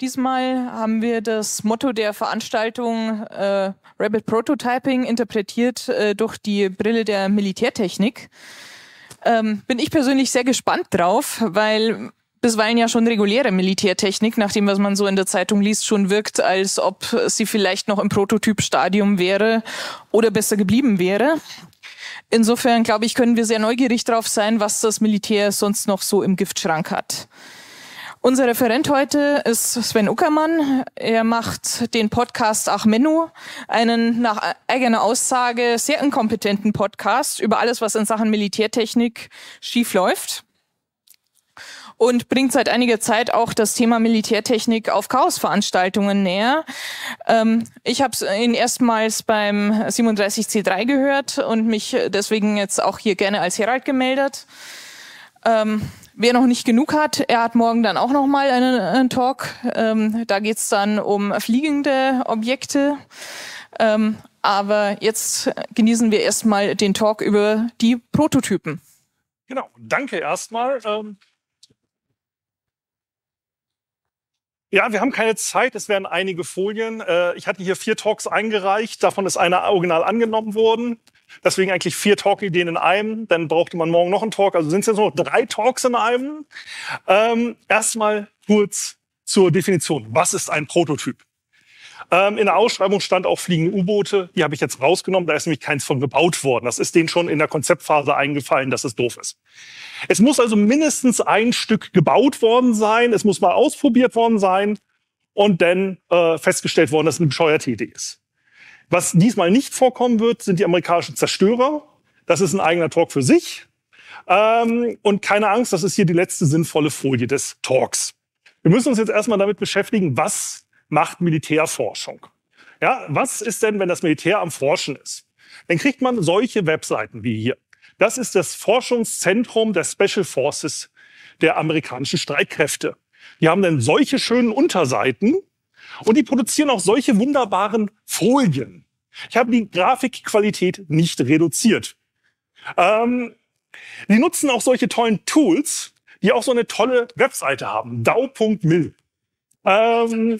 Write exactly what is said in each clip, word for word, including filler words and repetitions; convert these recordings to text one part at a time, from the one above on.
Diesmal haben wir das Motto der Veranstaltung äh, Rapid Prototyping interpretiert äh, durch die Brille der Militärtechnik. Ähm, bin ich persönlich sehr gespannt drauf, weil bisweilen ja schon reguläre Militärtechnik, nach dem, was man so in der Zeitung liest, schon wirkt, als ob sie vielleicht noch im Prototypstadium wäre oder besser geblieben wäre. Insofern, glaube ich, können wir sehr neugierig drauf sein, was das Militär sonst noch so im Giftschrank hat. Unser Referent heute ist Sven Uckermann. Er macht den Podcast Ach Menno, einen nach eigener Aussage sehr inkompetenten Podcast über alles, was in Sachen Militärtechnik schief läuft. Und bringt seit einiger Zeit auch das Thema Militärtechnik auf Chaos-Veranstaltungen näher. Ähm, ich habe ihn erstmals beim siebenunddreißig C drei gehört und mich deswegen jetzt auch hier gerne als Herald gemeldet. Ähm, wer noch nicht genug hat, er hat morgen dann auch noch mal einen, einen Talk. Ähm, da geht's dann um fliegende Objekte. Ähm, aber jetzt genießen wir erstmal den Talk über die Prototypen. Genau, danke erstmal. Ähm Ja, wir haben keine Zeit, es werden einige Folien. Ich hatte hier vier Talks eingereicht, davon ist einer original angenommen worden. Deswegen eigentlich vier Talk-Ideen in einem, dann brauchte man morgen noch einen Talk. Also sind es jetzt noch drei Talks in einem. Ähm, erstmal kurz zur Definition. Was ist ein Prototyp? Ähm, in der Ausschreibung stand auch fliegende U-Boote. Die habe ich jetzt rausgenommen, da ist nämlich keins von gebaut worden. Das ist denen schon in der Konzeptphase eingefallen, dass es doof ist. Es muss also mindestens ein Stück gebaut worden sein. Es muss mal ausprobiert worden sein und dann äh, festgestellt worden, dass es eine bescheuerte Idee ist. Was diesmal nicht vorkommen wird, sind die amerikanischen Zerstörer. Das ist ein eigener Talk für sich. Ähm, und keine Angst, das ist hier die letzte sinnvolle Folie des Talks. Wir müssen uns jetzt erstmal damit beschäftigen, was macht Militärforschung? Ja, was ist denn, wenn das Militär am Forschen ist? Dann kriegt man solche Webseiten wie hier. Das ist das Forschungszentrum der Special Forces der amerikanischen Streitkräfte. Die haben dann solche schönen Unterseiten und die produzieren auch solche wunderbaren Folien. Ich habe die Grafikqualität nicht reduziert. Ähm, die nutzen auch solche tollen Tools, die auch so eine tolle Webseite haben, D A O Punkt mil. Ähm,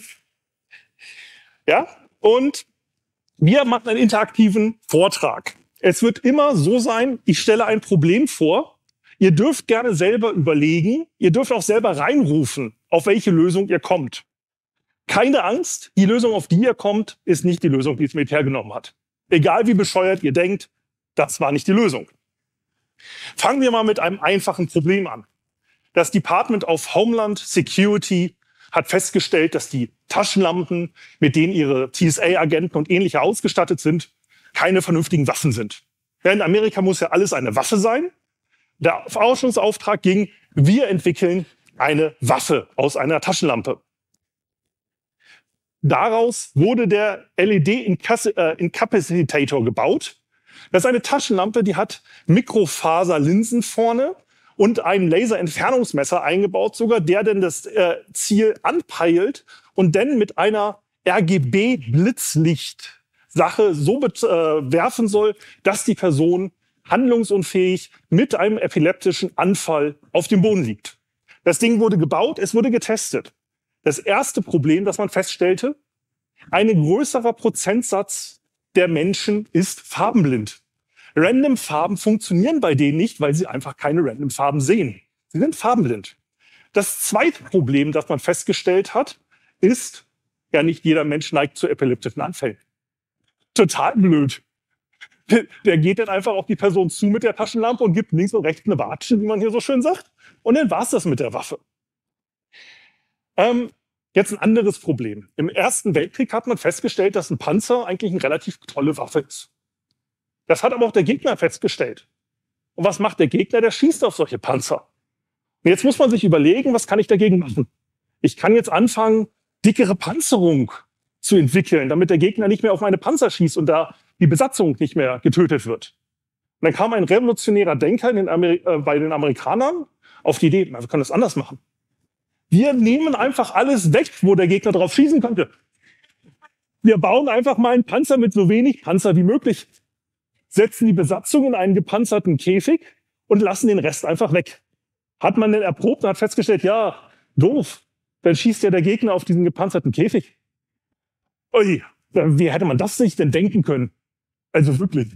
ja, und wir machen einen interaktiven Vortrag. Es wird immer so sein, ich stelle ein Problem vor. Ihr dürft gerne selber überlegen. Ihr dürft auch selber reinrufen, auf welche Lösung ihr kommt. Keine Angst, die Lösung, auf die ihr kommt, ist nicht die Lösung, die das Militär genommen hat. Egal wie bescheuert ihr denkt, das war nicht die Lösung. Fangen wir mal mit einem einfachen Problem an. Das Department of Homeland Security hat festgestellt, dass die Taschenlampen, mit denen ihre T S A-Agenten und ähnliche ausgestattet sind, keine vernünftigen Waffen sind. Ja, in Amerika muss ja alles eine Waffe sein. Der Forschungsauftrag ging, wir entwickeln eine Waffe aus einer Taschenlampe. Daraus wurde der L E D-Incapacitator gebaut. Das ist eine Taschenlampe, die hat Mikrofaserlinsen vorne und ein Laserentfernungsmesser eingebaut, sogar der denn das äh, Ziel anpeilt und dann mit einer R G B-Blitzlicht-Sache so äh, werfen soll, dass die Person handlungsunfähig mit einem epileptischen Anfall auf dem Boden liegt. Das Ding wurde gebaut, es wurde getestet. Das erste Problem, das man feststellte, ein größerer Prozentsatz der Menschen ist farbenblind. Random Farben funktionieren bei denen nicht, weil sie einfach keine Random Farben sehen. Sie sind farbenblind. Das zweite Problem, das man festgestellt hat, ist, ja, nicht jeder Mensch neigt zu epileptischen Anfällen. Total blöd. Der geht dann einfach auf die Person zu mit der Taschenlampe und gibt links und rechts eine Watsche, wie man hier so schön sagt. Und dann war's das mit der Waffe. Ähm, jetzt ein anderes Problem. Im Ersten Weltkrieg hat man festgestellt, dass ein Panzer eigentlich eine relativ tolle Waffe ist. Das hat aber auch der Gegner festgestellt. Und was macht der Gegner? Der schießt auf solche Panzer. Und jetzt muss man sich überlegen, was kann ich dagegen machen? Ich kann jetzt anfangen, dickere Panzerung zu entwickeln, damit der Gegner nicht mehr auf meine Panzer schießt und da die Besatzung nicht mehr getötet wird. Und dann kam ein revolutionärer Denker in den Ameri- äh, bei den Amerikanern auf die Idee, wir können das anders machen. Wir nehmen einfach alles weg, wo der Gegner drauf schießen könnte. Wir bauen einfach mal einen Panzer mit so wenig Panzer wie möglich, setzen die Besatzung in einen gepanzerten Käfig und lassen den Rest einfach weg. Hat man denn erprobt und hat festgestellt, ja, doof. dann schießt ja der Gegner auf diesen gepanzerten Käfig. Ui, wie hätte man das sich denn denken können? Also wirklich.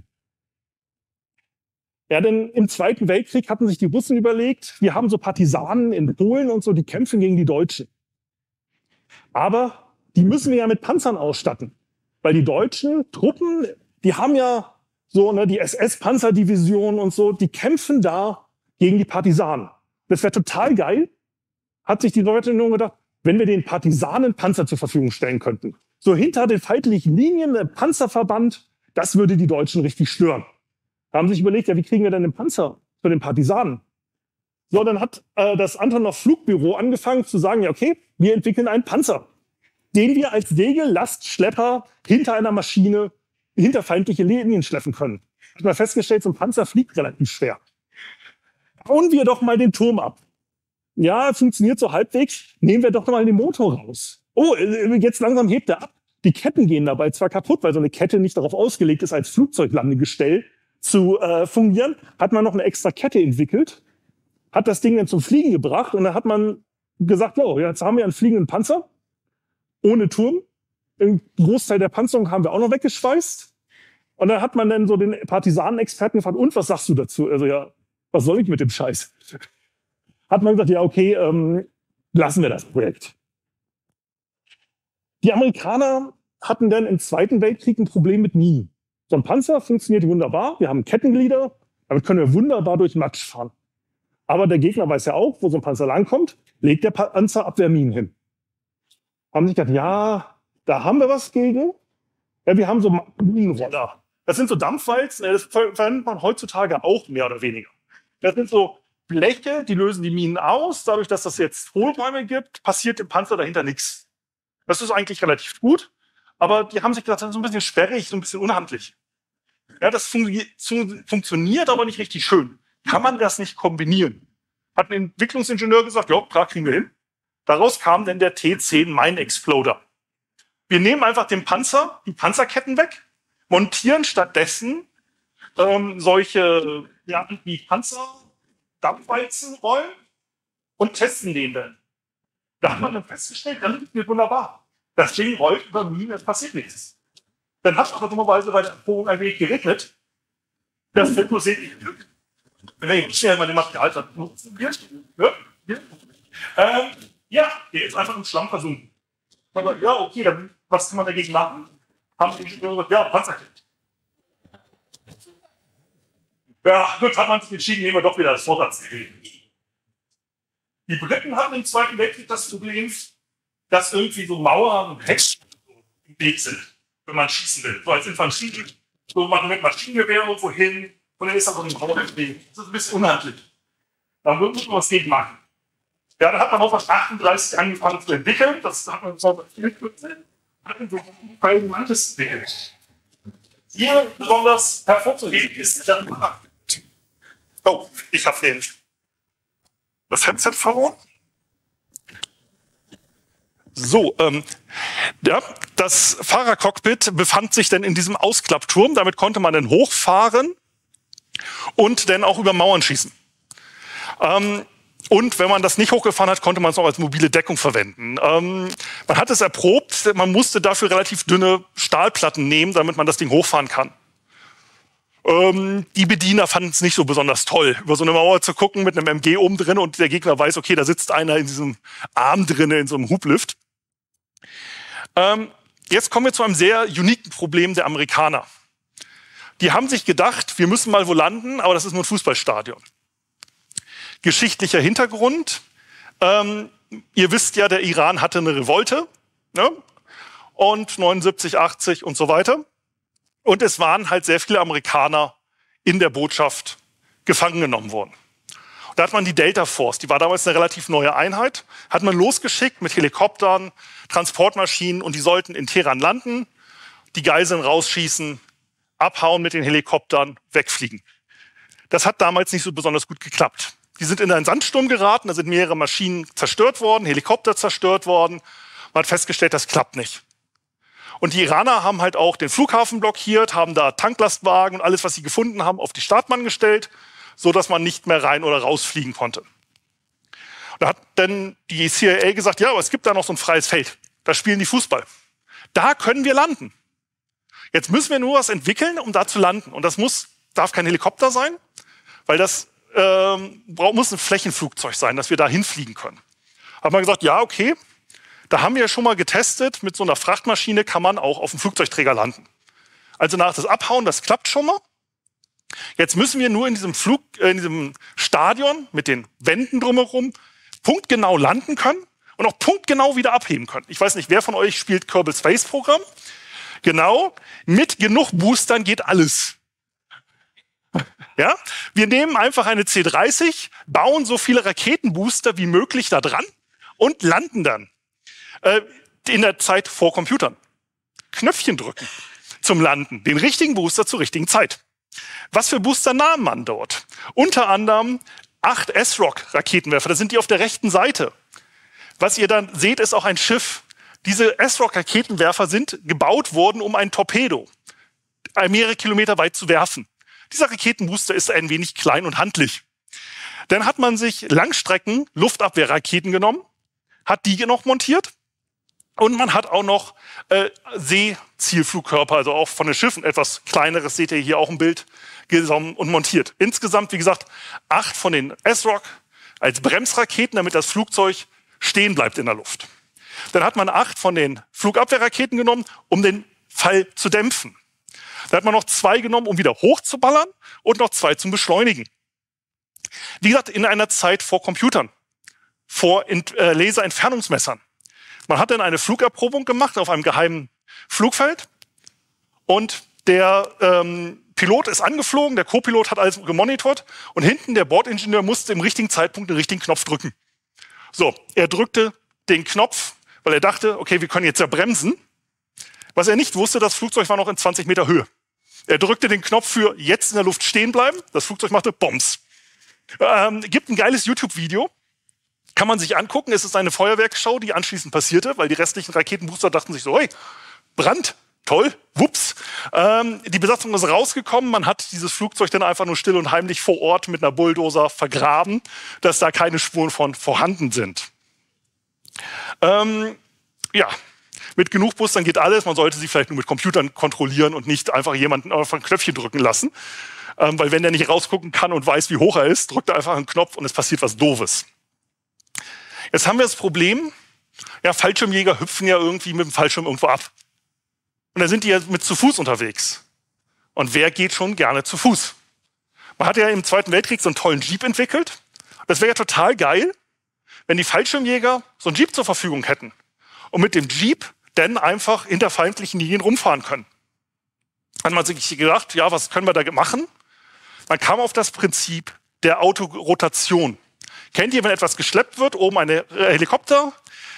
Ja, denn im Zweiten Weltkrieg hatten sich die Russen überlegt, wir haben so Partisanen in Polen und so, die kämpfen gegen die Deutschen. Aber die müssen wir ja mit Panzern ausstatten. Weil die deutschen Truppen, die haben ja so, ne, die S S-Panzerdivision und so, die kämpfen da gegen die Partisanen. Das wäre total geil, hat sich die Sowjetunion gedacht, wenn wir den Partisanen Panzer zur Verfügung stellen könnten. So hinter den feindlichen Linien, ein Panzerverband, das würde die Deutschen richtig stören. Da haben sich überlegt, ja, wie kriegen wir denn den Panzer für den Partisanen? So, dann hat äh, das Antonov Flugbüro angefangen zu sagen, ja, okay, wir entwickeln einen Panzer, den wir als Segellastschlepper hinter einer Maschine, hinter feindliche Linien schleppen können. Hat man festgestellt, so ein Panzer fliegt relativ schwer. Bauen wir doch mal den Turm ab. Ja, funktioniert so halbwegs. Nehmen wir doch mal den Motor raus. Oh, jetzt langsam hebt er ab. Die Ketten gehen dabei zwar kaputt, weil so eine Kette nicht darauf ausgelegt ist, als Flugzeuglandegestell zu äh, fungieren. Hat man noch eine extra Kette entwickelt, hat das Ding dann zum Fliegen gebracht und dann hat man gesagt, oh, jetzt haben wir einen fliegenden Panzer ohne Turm. Den Großteil der Panzerung haben wir auch noch weggeschweißt. Und dann hat man dann so den Partisanenexperten gefragt, und was sagst du dazu? Also ja, was soll ich mit dem Scheiß? Hat man gesagt, ja, okay, ähm, lassen wir das Projekt. Die Amerikaner hatten dann im Zweiten Weltkrieg ein Problem mit Minen. So ein Panzer funktioniert wunderbar, wir haben Kettenglieder, damit können wir wunderbar durch Matsch fahren. Aber der Gegner weiß ja auch, wo so ein Panzer langkommt, legt der Panzer Abwehrminen hin. Haben sich gedacht, ja, da haben wir was gegen. Ja, wir haben so Minenroller. Das sind so Dampfwalzen, das verwendet man heutzutage auch mehr oder weniger. Das sind so Bleche, die lösen die Minen aus. Dadurch, dass das jetzt Hohlräume gibt, passiert im Panzer dahinter nichts. Das ist eigentlich relativ gut. Aber die haben sich gedacht, das ist ein bisschen sperrig, so ein bisschen unhandlich. Ja, das fun funktioniert aber nicht richtig schön. Kann man das nicht kombinieren? Hat ein Entwicklungsingenieur gesagt, ja, klar, kriegen wir hin. Daraus kam dann der T zehn Mine Exploder. Wir nehmen einfach den Panzer, die Panzerketten weg, montieren stattdessen ähm, solche ja, wie Panzer-Dampfwalzenrollen und testen den dann. Da hat man dann festgestellt, das geht wunderbar. Das Ding rollt über Minen, es passiert nichts. Dann hat es aber dummerweise bei der Erprobung ein wenig geregnet. Das wird nur sehen, wenn ich schnell mal den Material nutzen wird. Ja, ja. Ähm, ja, der ist einfach im Schlamm versunken. Aber ja, okay, dann, was kann man dagegen machen? Haben die Ingenieure gesagt, ja, Panzerkit. Ja, gut, hat man sich entschieden, nehmen wir doch wieder das Vorsatzgerät. Die Briten hatten im Zweiten Weltkrieg das Problem, dass irgendwie so Mauern und Hecken im Weg sind, wenn man schießen will. So als Infanterie, so machen wir mit Maschinengewehr irgendwo hin und dann ist da so eine Mauer im Weg. Das ist ein bisschen unhandlich. Da muss man was gegen machen. Ja, da hat man auch was achtunddreißig angefangen zu entwickeln. Das hat man so viel kürzer. Hat man so Mantis entwickelt. Hier besonders hervorzuheben ist der Markt. Oh, ich habe den das Headset verloren. So, ähm, ja, das Fahrercockpit befand sich dann in diesem Ausklappturm. Damit konnte man dann hochfahren und dann auch über Mauern schießen. Ähm, und wenn man das nicht hochgefahren hat, konnte man es auch als mobile Deckung verwenden. Ähm, man hat es erprobt, man musste dafür relativ dünne Stahlplatten nehmen, damit man das Ding hochfahren kann. Ähm, die Bediener fanden es nicht so besonders toll, über so eine Mauer zu gucken mit einem M G oben drin und der Gegner weiß, okay, da sitzt einer in diesem Arm drin, in so einem Hublift. Ähm, jetzt kommen wir zu einem sehr uniken Problem der Amerikaner. Die haben sich gedacht, wir müssen mal wo landen, aber das ist nur ein Fußballstadion. Geschichtlicher Hintergrund. Ähm, ihr wisst ja, der Iran hatte eine Revolte, ne? Und neunundsiebzig, achtzig und so weiter. Und es waren halt sehr viele Amerikaner in der Botschaft gefangen genommen worden. Und da hat man die Delta Force, die war damals eine relativ neue Einheit, hat man losgeschickt mit Helikoptern, Transportmaschinen und die sollten in Teheran landen, die Geiseln rausschießen, abhauen mit den Helikoptern, wegfliegen. Das hat damals nicht so besonders gut geklappt. Die sind in einen Sandsturm geraten, da sind mehrere Maschinen zerstört worden, Helikopter zerstört worden. Man hat festgestellt, das klappt nicht. Und die Iraner haben halt auch den Flughafen blockiert, haben da Tanklastwagen und alles, was sie gefunden haben, auf die Startbahn gestellt, so dass man nicht mehr rein oder rausfliegen konnte. Und Da hat dann die C I A gesagt, ja, aber es gibt da noch so ein freies Feld. Da spielen die Fußball. Da können wir landen. Jetzt müssen wir nur was entwickeln, um da zu landen. Und das muss, darf kein Helikopter sein, weil das ähm, muss ein Flächenflugzeug sein, dass wir da hinfliegen können. Hat man gesagt, ja, okay, da haben wir schon mal getestet, mit so einer Frachtmaschine kann man auch auf dem Flugzeugträger landen. Also nach das Abhauen, das klappt schon mal. Jetzt müssen wir nur in diesem Flug, äh, in diesem Stadion mit den Wänden drumherum punktgenau landen können und auch punktgenau wieder abheben können. Ich weiß nicht, wer von euch spielt Kerbal Space Program? Genau, mit genug Boostern geht alles. Ja? Wir nehmen einfach eine C dreißig, bauen so viele Raketenbooster wie möglich da dran und landen dann. Äh, in der Zeit vor Computern. Knöpfchen drücken zum Landen. Den richtigen Booster zur richtigen Zeit. Was für Booster nahm man dort? Unter anderem acht S R O C-Raketenwerfer. Da sind die auf der rechten Seite. Was ihr dann seht, ist auch ein Schiff. Diese S R O C-Raketenwerfer sind gebaut worden, um ein Torpedo mehrere Kilometer weit zu werfen. Dieser Raketenbooster ist ein wenig klein und handlich. Dann hat man sich Langstrecken-Luftabwehrraketen genommen, hat die noch montiert und man hat auch noch äh, Seezielflugkörper, also auch von den Schiffen etwas kleineres, seht ihr hier auch ein Bild, gesammelt und montiert. Insgesamt, wie gesagt, acht von den S R O C als Bremsraketen, damit das Flugzeug stehen bleibt in der Luft. Dann hat man acht von den Flugabwehrraketen genommen, um den Fall zu dämpfen. Dann hat man noch zwei genommen, um wieder hochzuballern und noch zwei zum Beschleunigen. Wie gesagt, in einer Zeit vor Computern, vor äh, Laserentfernungsmessern. Man hat dann eine Flugerprobung gemacht auf einem geheimen Flugfeld und der ähm, Pilot ist angeflogen, der Co-Pilot hat alles gemonitort und hinten der Bordingenieur musste im richtigen Zeitpunkt den richtigen Knopf drücken. So, er drückte den Knopf, weil er dachte, okay, wir können jetzt ja bremsen. Was er nicht wusste, das Flugzeug war noch in zwanzig Meter Höhe. Er drückte den Knopf für jetzt in der Luft stehen bleiben. Das Flugzeug machte Bombs. Ähm, gibt ein geiles YouTube-Video. Kann man sich angucken. Es ist eine Feuerwerksshow, die anschließend passierte, weil die restlichen Raketenbooster dachten sich so, hey, Brand, toll, wups. Ähm, die Besatzung ist rausgekommen. Man hat dieses Flugzeug dann einfach nur still und heimlich vor Ort mit einer Bulldozer vergraben, dass da keine Spuren von vorhanden sind. Ähm, ja. Mit genug Boostern geht alles. Man sollte sie vielleicht nur mit Computern kontrollieren und nicht einfach jemanden auf ein Knöpfchen drücken lassen. Ähm, weil wenn der nicht rausgucken kann und weiß, wie hoch er ist, drückt er einfach einen Knopf und es passiert was Doofes. Jetzt haben wir das Problem, ja, Fallschirmjäger hüpfen ja irgendwie mit dem Fallschirm irgendwo ab. Und dann sind die ja mit zu Fuß unterwegs. Und wer geht schon gerne zu Fuß? Man hat ja im Zweiten Weltkrieg so einen tollen Jeep entwickelt. Das wäre ja total geil, wenn die Fallschirmjäger so einen Jeep zur Verfügung hätten. Und mit dem Jeep dann einfach hinter feindlichen Linien rumfahren können. Hat man sich gedacht, ja, was können wir da machen? Man kam auf das Prinzip der Autorotation. Kennt ihr, wenn etwas geschleppt wird, oben ein Helikopter,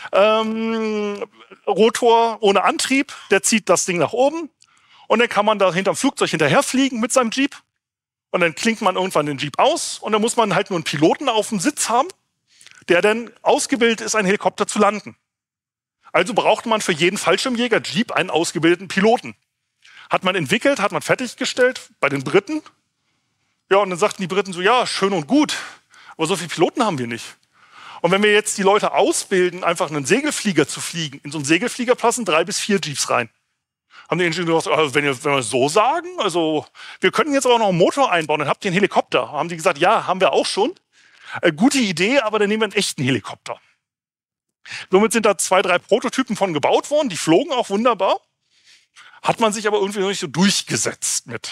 ähm, Rotor ohne Antrieb, der zieht das Ding nach oben und dann kann man da hinterm Flugzeug hinterherfliegen mit seinem Jeep und dann klingt man irgendwann den Jeep aus und dann muss man halt nur einen Piloten auf dem Sitz haben, der dann ausgebildet ist, einen Helikopter zu landen. Also brauchte man für jeden Fallschirmjäger Jeep einen ausgebildeten Piloten. Hat man entwickelt, hat man fertiggestellt bei den Briten. Ja, und dann sagten die Briten so, ja, schön und gut, aber so viele Piloten haben wir nicht. Und wenn wir jetzt die Leute ausbilden, einfach einen Segelflieger zu fliegen, in so einen Segelflieger passen drei bis vier Jeeps rein. Haben die Ingenieure gesagt, also wenn, ihr, wenn wir es so sagen, also wir können jetzt aber noch einen Motor einbauen, dann habt ihr einen Helikopter. Haben die gesagt, ja, haben wir auch schon. Äh, gute Idee, aber dann nehmen wir einen echten Helikopter. Somit sind da zwei, drei Prototypen von gebaut worden, die flogen auch wunderbar. Hat man sich aber irgendwie noch nicht so durchgesetzt mit.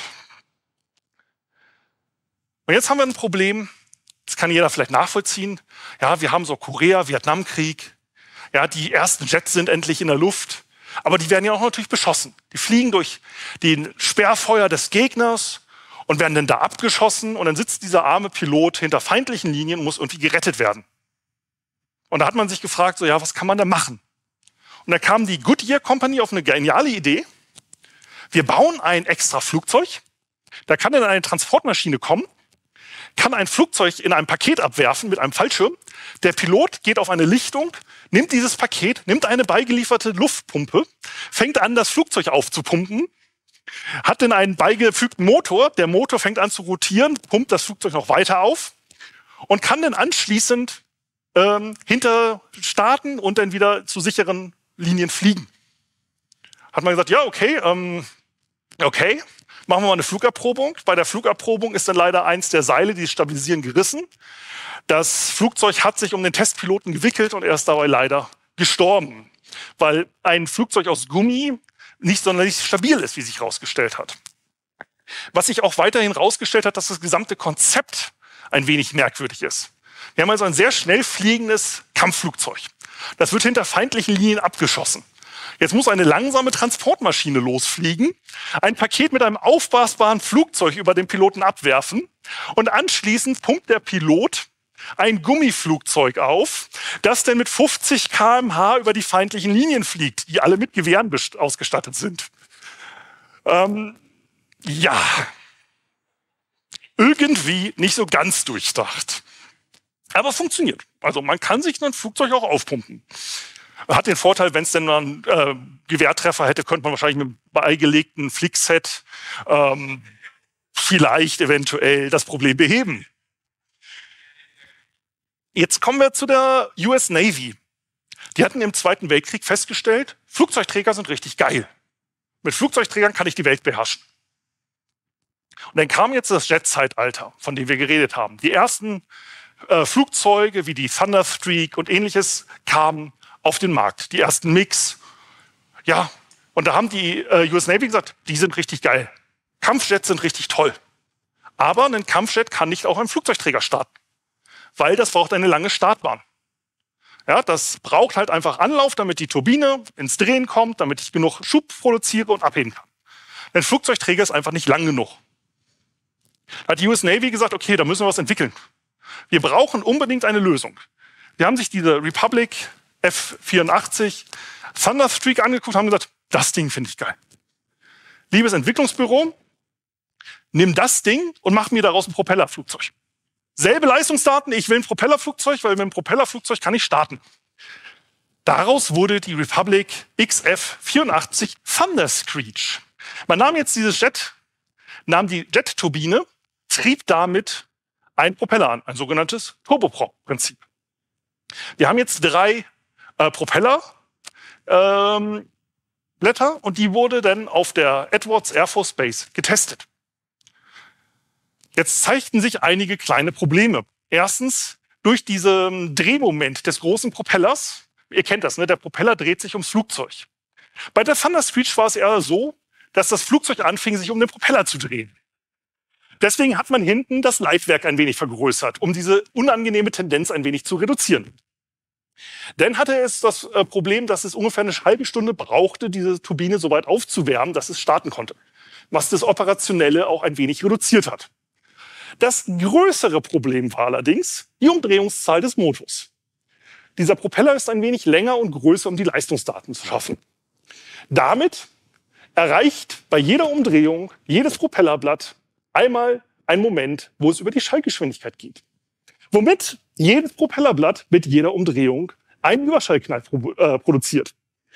Und jetzt haben wir ein Problem, das kann jeder vielleicht nachvollziehen. Ja, wir haben so Korea, Vietnamkrieg. Ja, die ersten Jets sind endlich in der Luft. Aber die werden ja auch natürlich beschossen. Die fliegen durch den Sperrfeuer des Gegners und werden dann da abgeschossen. Und dann sitzt dieser arme Pilot hinter feindlichen Linien und muss irgendwie gerettet werden. Und da hat man sich gefragt, so, ja, was kann man da machen? Und da kam die Goodyear Company auf eine geniale Idee. Wir bauen ein extra Flugzeug. Da kann dann eine Transportmaschine kommen, kann ein Flugzeug in einem Paket abwerfen mit einem Fallschirm. Der Pilot geht auf eine Lichtung, nimmt dieses Paket, nimmt eine beigelieferte Luftpumpe, fängt an, das Flugzeug aufzupumpen, hat dann einen beigefügten Motor. Der Motor fängt an zu rotieren, pumpt das Flugzeug noch weiter auf und kann dann anschließend ähm, hinter starten und dann wieder zu sicheren Linien fliegen. Hat man gesagt, ja, okay, ähm, okay, machen wir mal eine Flugabprobung. Bei der Flugabprobung ist dann leider eins der Seile, die stabilisieren, gerissen. Das Flugzeug hat sich um den Testpiloten gewickelt und er ist dabei leider gestorben, weil ein Flugzeug aus Gummi nicht sonderlich stabil ist, wie sich herausgestellt hat. Was sich auch weiterhin herausgestellt hat, dass das gesamte Konzept ein wenig merkwürdig ist. Wir haben also ein sehr schnell fliegendes Kampfflugzeug. Das wird hinter feindlichen Linien abgeschossen. Jetzt muss eine langsame Transportmaschine losfliegen, ein Paket mit einem aufblasbaren Flugzeug über den Piloten abwerfen und anschließend pumpt der Pilot ein Gummiflugzeug auf, das dann mit fünfzig Kilometer pro Stunde über die feindlichen Linien fliegt, die alle mit Gewehren ausgestattet sind. Ähm, ja, irgendwie nicht so ganz durchdacht. Aber funktioniert. Also man kann sich ein Flugzeug auch aufpumpen. Hat den Vorteil, wenn es denn einen äh, Gewehrtreffer hätte, könnte man wahrscheinlich mit einem beigelegten Flickset ähm, vielleicht eventuell das Problem beheben. Jetzt kommen wir zu der U S Navy. Die hatten im Zweiten Weltkrieg festgestellt, Flugzeugträger sind richtig geil. Mit Flugzeugträgern kann ich die Welt beherrschen. Und dann kam jetzt das Jet-Zeitalter, von dem wir geredet haben. Die ersten äh, Flugzeuge wie die Thunderstreak und ähnliches kamen auf den Markt. Die ersten MiGs. Ja, und da haben die äh, U S Navy gesagt, die sind richtig geil. Kampfjets sind richtig toll. Aber ein Kampfjet kann nicht auf einem Flugzeugträger starten, weil das braucht eine lange Startbahn. Ja, das braucht halt einfach Anlauf, damit die Turbine ins Drehen kommt, damit ich genug Schub produziere und abheben kann. Ein Flugzeugträger ist einfach nicht lang genug. Da hat die U S Navy gesagt, okay, da müssen wir was entwickeln. Wir brauchen unbedingt eine Lösung. Wir haben sich diese Republic F vierundachtzig Thunderstreak angeguckt und haben gesagt, das Ding finde ich geil. Liebes Entwicklungsbüro, nimm das Ding und mach mir daraus ein Propellerflugzeug. Selbe Leistungsdaten, ich will ein Propellerflugzeug, weil mit einem Propellerflugzeug kann ich starten. Daraus wurde die Republic X F vierundachtzig Thunderscreech. Man nahm jetzt dieses Jet, nahm die Jet-Turbine, trieb damit einen Propeller an, ein sogenanntes Turboprop-Prinzip. Wir haben jetzt drei äh, Propeller, ähm, Blätter und die wurde dann auf der Edwards Air Force Base getestet. Jetzt zeigten sich einige kleine Probleme. Erstens, durch diesen Drehmoment des großen Propellers, ihr kennt das, ne? Der Propeller dreht sich ums Flugzeug. Bei der Thunderscreech war es eher so, dass das Flugzeug anfing, sich um den Propeller zu drehen. Deswegen hat man hinten das Leitwerk ein wenig vergrößert, um diese unangenehme Tendenz ein wenig zu reduzieren. Dann hatte es das Problem, dass es ungefähr eine halbe Stunde brauchte, diese Turbine so weit aufzuwärmen, dass es starten konnte. Was das Operationelle auch ein wenig reduziert hat. Das größere Problem war allerdings die Umdrehungszahl des Motors. Dieser Propeller ist ein wenig länger und größer, um die Leistungsdaten zu schaffen. Damit erreicht bei jeder Umdrehung jedes Propellerblatt einmal einen Moment, wo es über die Schallgeschwindigkeit geht. Womit jedes Propellerblatt mit jeder Umdrehung einen Überschallknall pro, äh, produziert.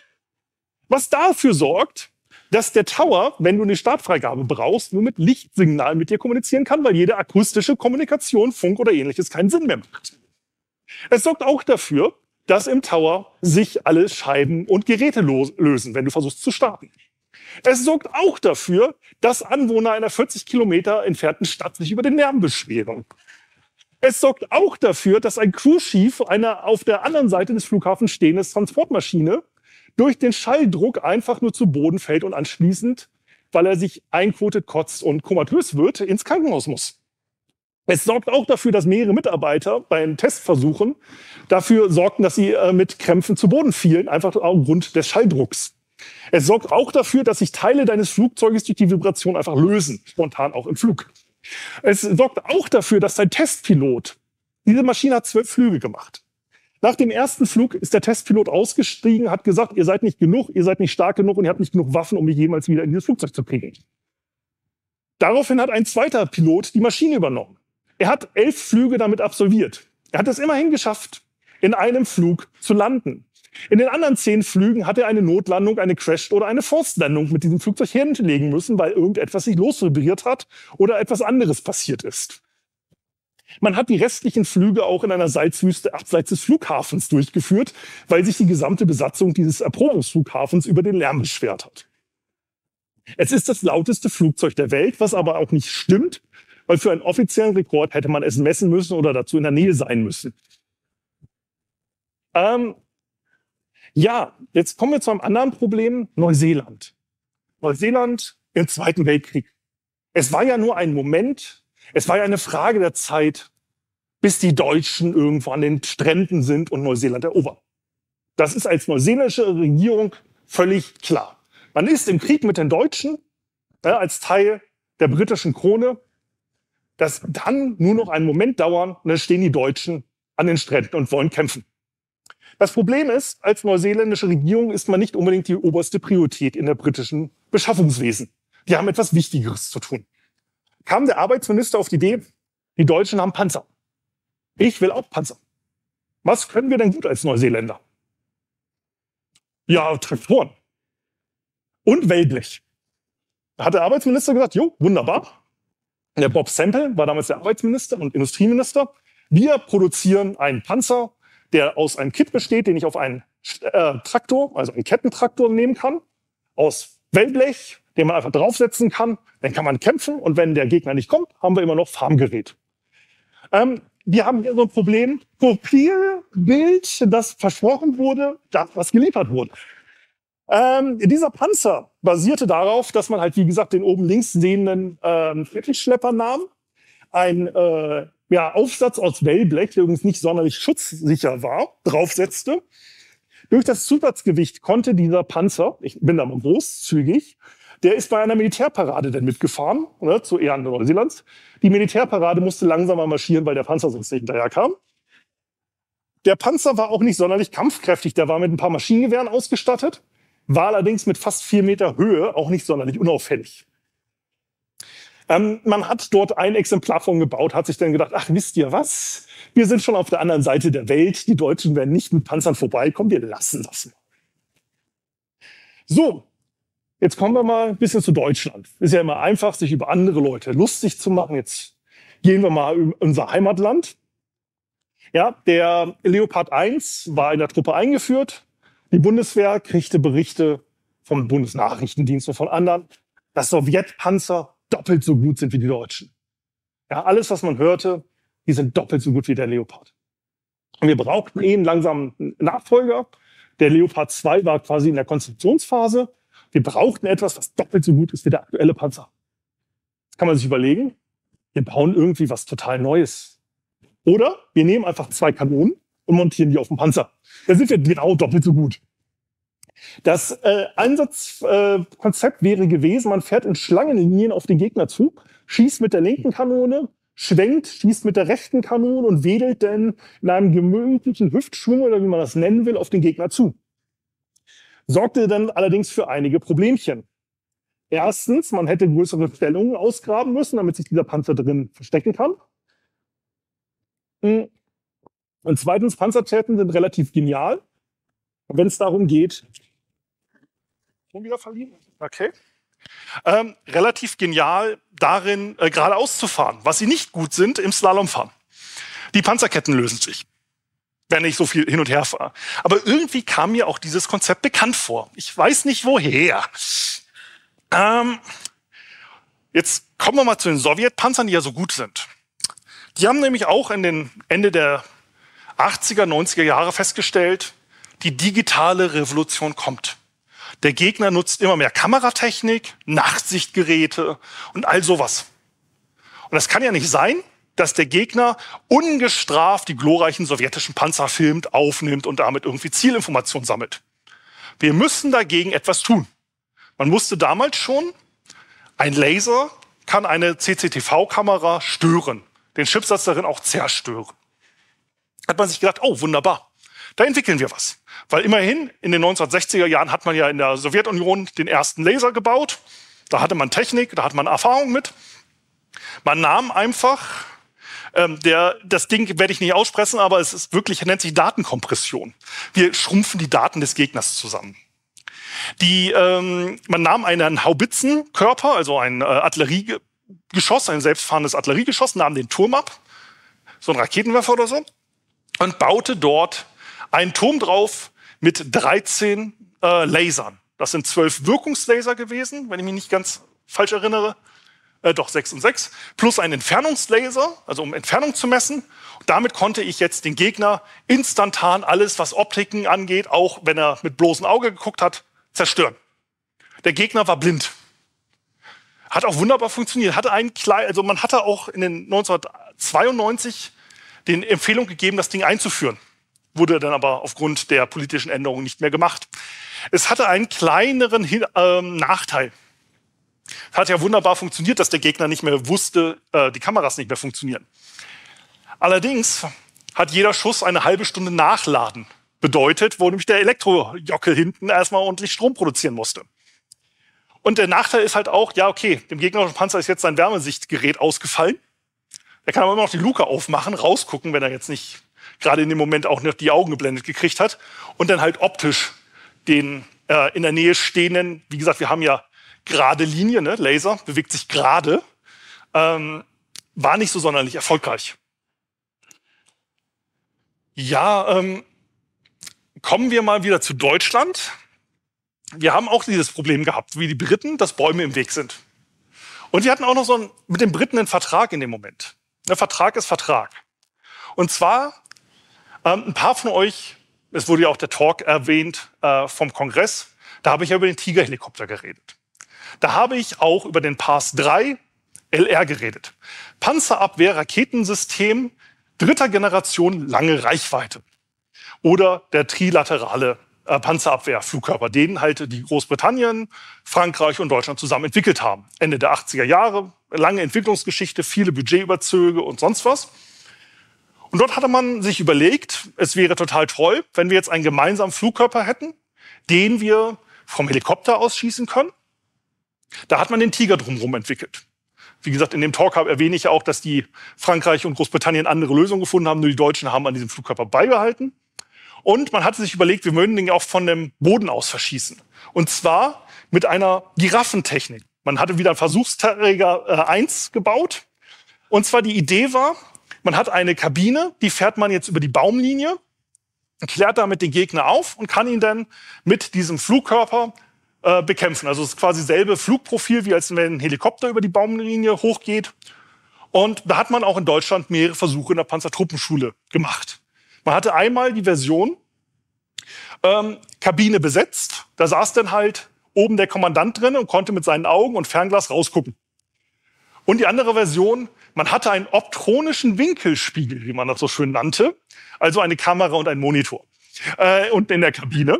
Was dafür sorgt, dass der Tower, wenn du eine Startfreigabe brauchst, nur mit Lichtsignal mit dir kommunizieren kann, weil jede akustische Kommunikation, Funk oder ähnliches keinen Sinn mehr macht. Es sorgt auch dafür, dass im Tower sich alle Scheiben und Geräte lösen, wenn du versuchst zu starten. Es sorgt auch dafür, dass Anwohner einer vierzig Kilometer entfernten Stadt sich über den Lärm beschweren. Es sorgt auch dafür, dass ein Cruise-Schiff, eine auf der anderen Seite des Flughafens stehende Transportmaschine, durch den Schalldruck einfach nur zu Boden fällt und anschließend, weil er sich einkotet, kotzt und komatös wird, ins Krankenhaus muss. Es sorgt auch dafür, dass mehrere Mitarbeiter bei den Testversuchen dafür sorgten, dass sie äh, mit Krämpfen zu Boden fielen, einfach aufgrund des Schalldrucks. Es sorgt auch dafür, dass sich Teile deines Flugzeuges durch die Vibration einfach lösen, spontan auch im Flug. Es sorgt auch dafür, dass dein Testpilot, diese Maschine hat zwölf Flüge gemacht. Nach dem ersten Flug ist der Testpilot ausgestiegen, hat gesagt, ihr seid nicht genug, ihr seid nicht stark genug und ihr habt nicht genug Waffen, um mich jemals wieder in dieses Flugzeug zu kriegen. Daraufhin hat ein zweiter Pilot die Maschine übernommen. Er hat elf Flüge damit absolviert. Er hat es immerhin geschafft, in einem Flug zu landen. In den anderen zehn Flügen hat er eine Notlandung, eine Crash- oder eine Forstlandung mit diesem Flugzeug hinlegen müssen, weil irgendetwas sich losvibriert hat oder etwas anderes passiert ist. Man hat die restlichen Flüge auch in einer Salzwüste abseits des Flughafens durchgeführt, weil sich die gesamte Besatzung dieses Erprobungsflughafens über den Lärm beschwert hat. Es ist das lauteste Flugzeug der Welt, was aber auch nicht stimmt, weil für einen offiziellen Rekord hätte man es messen müssen oder dazu in der Nähe sein müssen. Ähm, ja, jetzt kommen wir zu einem anderen Problem, Neuseeland. Neuseeland im Zweiten Weltkrieg. Es war ja nur ein Moment, es war ja eine Frage der Zeit, bis die Deutschen irgendwo an den Stränden sind und Neuseeland erobern. Das ist als neuseeländische Regierung völlig klar. Man ist im Krieg mit den Deutschen, ja, als Teil der britischen Krone. Das dann nur noch einen Moment dauern und dann stehen die Deutschen an den Stränden und wollen kämpfen. Das Problem ist, als neuseeländische Regierung ist man nicht unbedingt die oberste Priorität in der britischen Beschaffungswesen. Die haben etwas Wichtigeres zu tun. Kam der Arbeitsminister auf die Idee, die Deutschen haben Panzer. Ich will auch Panzer. Was können wir denn gut als Neuseeländer? Ja, Traktoren. Und Wellblech. Da hat der Arbeitsminister gesagt, jo, wunderbar. Der Bob Semple war damals der Arbeitsminister und Industrieminister. Wir produzieren einen Panzer, der aus einem Kit besteht, den ich auf einen äh, Traktor, also einen Kettentraktor nehmen kann, aus Wellblech, den man einfach draufsetzen kann. Dann kann man kämpfen und wenn der Gegner nicht kommt, haben wir immer noch Farmgerät. Ähm, wir haben hier so ein Problem, Kopierbild, das versprochen wurde, das, was geliefert wurde. Ähm, dieser Panzer basierte darauf, dass man halt, wie gesagt, den oben links sehenden ähm, Mittelschlepper nahm, ein äh, ja, Aufsatz aus Wellblech, der übrigens nicht sonderlich schutzsicher war, draufsetzte. Durch das Zusatzgewicht konnte dieser Panzer, ich bin da mal großzügig, der ist bei einer Militärparade dann mitgefahren, ne, zu Ehren Neuseelands. Die Militärparade musste langsamer marschieren, weil der Panzer sonst nicht hinterherkam. Der Panzer war auch nicht sonderlich kampfkräftig, der war mit ein paar Maschinengewehren ausgestattet, war allerdings mit fast vier Meter Höhe auch nicht sonderlich unauffällig. Ähm, man hat dort ein Exemplar von gebaut, hat sich dann gedacht, ach, wisst ihr was? Wir sind schon auf der anderen Seite der Welt, die Deutschen werden nicht mit Panzern vorbeikommen, wir lassen das mal. So, jetzt kommen wir mal ein bisschen zu Deutschland. Ist ja immer einfach, sich über andere Leute lustig zu machen. Jetzt gehen wir mal in unser Heimatland. Ja, der Leopard eins war in der Truppe eingeführt. Die Bundeswehr kriegte Berichte vom Bundesnachrichtendienst und von anderen, dass Sowjetpanzer doppelt so gut sind wie die Deutschen. Ja, alles, was man hörte, die sind doppelt so gut wie der Leopard. Und wir brauchten eh einen langsamen Nachfolger. Der Leopard zwei war quasi in der Konstruktionsphase. Wir brauchten etwas, was doppelt so gut ist wie der aktuelle Panzer. Jetzt kann man sich überlegen, wir bauen irgendwie was total Neues. Oder wir nehmen einfach zwei Kanonen und montieren die auf den Panzer. Da sind wir genau doppelt so gut. Das äh, Einsatzkonzept äh, wäre gewesen, man fährt in Schlangenlinien auf den Gegner zu, schießt mit der linken Kanone, schwenkt, schießt mit der rechten Kanone und wedelt dann in einem gemütlichen Hüftschwung oder wie man das nennen will, auf den Gegner zu. Sorgte dann allerdings für einige Problemchen. Erstens, man hätte größere Stellungen ausgraben müssen, damit sich dieser Panzer drin verstecken kann. Und zweitens, Panzerketten sind relativ genial, wenn es darum geht, schon wieder verlieren? Okay. Ähm, relativ genial darin, äh, geradeaus zu fahren, was sie nicht gut sind im Slalomfahren. Die Panzerketten lösen sich, wenn ich so viel hin und her fahre. Aber irgendwie kam mir auch dieses Konzept bekannt vor. Ich weiß nicht woher. Ähm, jetzt kommen wir mal zu den Sowjetpanzern, die ja so gut sind. Die haben nämlich auch in den Ende der achtziger, neunziger Jahre festgestellt, die digitale Revolution kommt. Der Gegner nutzt immer mehr Kameratechnik, Nachtsichtgeräte und all sowas. Und das kann ja nicht sein, dass der Gegner ungestraft die glorreichen sowjetischen Panzer filmt, aufnimmt und damit irgendwie Zielinformationen sammelt. Wir müssen dagegen etwas tun. Man wusste damals schon, ein Laser kann eine C C T V-Kamera stören, den Chipsatz darin auch zerstören. Hat man sich gedacht, oh wunderbar, da entwickeln wir was. Weil immerhin in den neunzehnhundertsechziger Jahren hat man ja in der Sowjetunion den ersten Laser gebaut. Da hatte man Technik, da hatte man Erfahrung mit. Man nahm einfach, ähm, der, das Ding werde ich nicht aussprechen, aber es ist wirklich, nennt sich Datenkompression. Wir schrumpfen die Daten des Gegners zusammen. Die, ähm, man nahm einen Haubitzenkörper, also ein äh, Artilleriegeschoss, ein selbstfahrendes Artilleriegeschoss, nahm den Turm ab, so ein Raketenwerfer oder so, und baute dort einen Turm drauf mit dreizehn äh, Lasern. Das sind zwölf Wirkungslaser gewesen, wenn ich mich nicht ganz falsch erinnere. Äh, doch, sechs und sechs. Plus ein Entfernungslaser, also um Entfernung zu messen. Und damit konnte ich jetzt den Gegner instantan alles, was Optiken angeht, auch wenn er mit bloßem Auge geguckt hat, zerstören. Der Gegner war blind. Hat auch wunderbar funktioniert. Hatte einen klein, also man hatte auch in den neunzehnhundertzweiundneunzig den Empfehlung gegeben, das Ding einzuführen. Wurde dann aber aufgrund der politischen Änderungen nicht mehr gemacht. Es hatte einen kleineren ähm, Nachteil. Es hat ja wunderbar funktioniert, dass der Gegner nicht mehr wusste, äh, die Kameras nicht mehr funktionieren. Allerdings hat jeder Schuss eine halbe Stunde Nachladen bedeutet, wo nämlich der Elektrojockel hinten erstmal ordentlich Strom produzieren musste. Und der Nachteil ist halt auch, ja okay, dem gegnerischen Panzer ist jetzt sein Wärmesichtgerät ausgefallen. Er kann aber immer noch die Luke aufmachen, rausgucken, wenn er jetzt nicht gerade in dem Moment auch noch die Augen geblendet gekriegt hat. Und dann halt optisch den äh, in der Nähe stehenden, wie gesagt, wir haben ja gerade Linie, ne? Laser, bewegt sich gerade, ähm, war nicht so sonderlich erfolgreich. Ja, ähm, kommen wir mal wieder zu Deutschland. Wir haben auch dieses Problem gehabt, wie die Briten, dass Bäume im Weg sind. Und wir hatten auch noch so einen, mit den Briten einen Vertrag in dem Moment. Der Vertrag ist Vertrag. Und zwar, ähm, ein paar von euch, es wurde ja auch der Talk erwähnt äh, vom Kongress, da habe ich ja über den Tiger-Helikopter geredet. Da habe ich auch über den Pars drei L R geredet. Panzerabwehr-Raketensystem dritter Generation, lange Reichweite. Oder der trilaterale äh, Panzerabwehr-Flugkörper, den halt die Großbritannien, Frankreich und Deutschland zusammen entwickelt haben. Ende der achtziger Jahre, lange Entwicklungsgeschichte, viele Budgetüberzüge und sonst was. Und dort hatte man sich überlegt, es wäre total toll, wenn wir jetzt einen gemeinsamen Flugkörper hätten, den wir vom Helikopter aus schießen können. Da hat man den Tiger drumherum entwickelt. Wie gesagt, in dem Talk erwähne ich ja auch, dass die Frankreich und Großbritannien andere Lösungen gefunden haben, nur die Deutschen haben an diesem Flugkörper beibehalten. Und man hatte sich überlegt, wir würden den auch von dem Boden aus verschießen. Und zwar mit einer Giraffentechnik. Man hatte wieder einen Versuchsträger äh, eins gebaut. Und zwar die Idee war, man hat eine Kabine, die fährt man jetzt über die Baumlinie, klärt damit den Gegner auf und kann ihn dann mit diesem Flugkörper äh, bekämpfen. Also es ist quasi selbe Flugprofil, wie als wenn ein Helikopter über die Baumlinie hochgeht. Und da hat man auch in Deutschland mehrere Versuche in der Panzertruppenschule gemacht. Man hatte einmal die Version ähm, Kabine besetzt. Da saß dann halt oben der Kommandant drin und konnte mit seinen Augen und Fernglas rausgucken. Und die andere Version, man hatte einen optronischen Winkelspiegel, wie man das so schön nannte. Also eine Kamera und ein Monitor. Äh, und in der Kabine.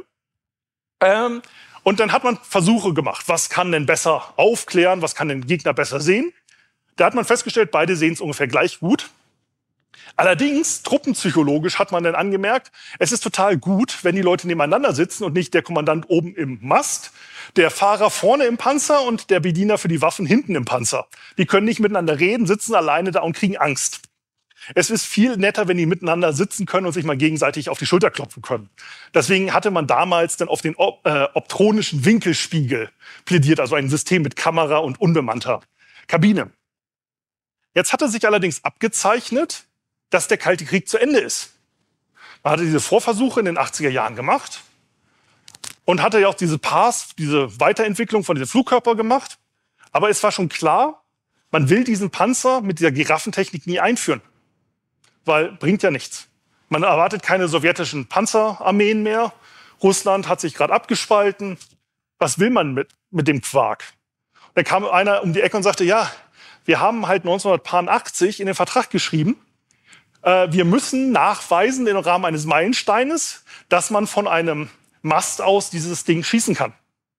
Ähm, und dann hat man Versuche gemacht. Was kann denn besser aufklären? Was kann den Gegner besser sehen? Da hat man festgestellt, beide sehen es ungefähr gleich gut. Allerdings, truppenpsychologisch hat man dann angemerkt, es ist total gut, wenn die Leute nebeneinander sitzen und nicht der Kommandant oben im Mast, der Fahrer vorne im Panzer und der Bediener für die Waffen hinten im Panzer. Die können nicht miteinander reden, sitzen alleine da und kriegen Angst. Es ist viel netter, wenn die miteinander sitzen können und sich mal gegenseitig auf die Schulter klopfen können. Deswegen hatte man damals dann auf den op äh, optronischen Winkelspiegel plädiert, also ein System mit Kamera und unbemannter Kabine. Jetzt hatte sich allerdings abgezeichnet, dass der Kalte Krieg zu Ende ist. Man hatte diese Vorversuche in den achtziger Jahren gemacht und hatte ja auch diese Pars, diese Weiterentwicklung von diesem Flugkörper gemacht. Aber es war schon klar, man will diesen Panzer mit dieser Giraffentechnik nie einführen. Weil bringt ja nichts. Man erwartet keine sowjetischen Panzerarmeen mehr. Russland hat sich gerade abgespalten. Was will man mit, mit dem Quark? Da kam einer um die Ecke und sagte, ja, wir haben halt neunzehnhundertachtzig in den Vertrag geschrieben, äh, wir müssen nachweisen im Rahmen eines Meilensteines, dass man von einem Mast aus dieses Ding schießen kann.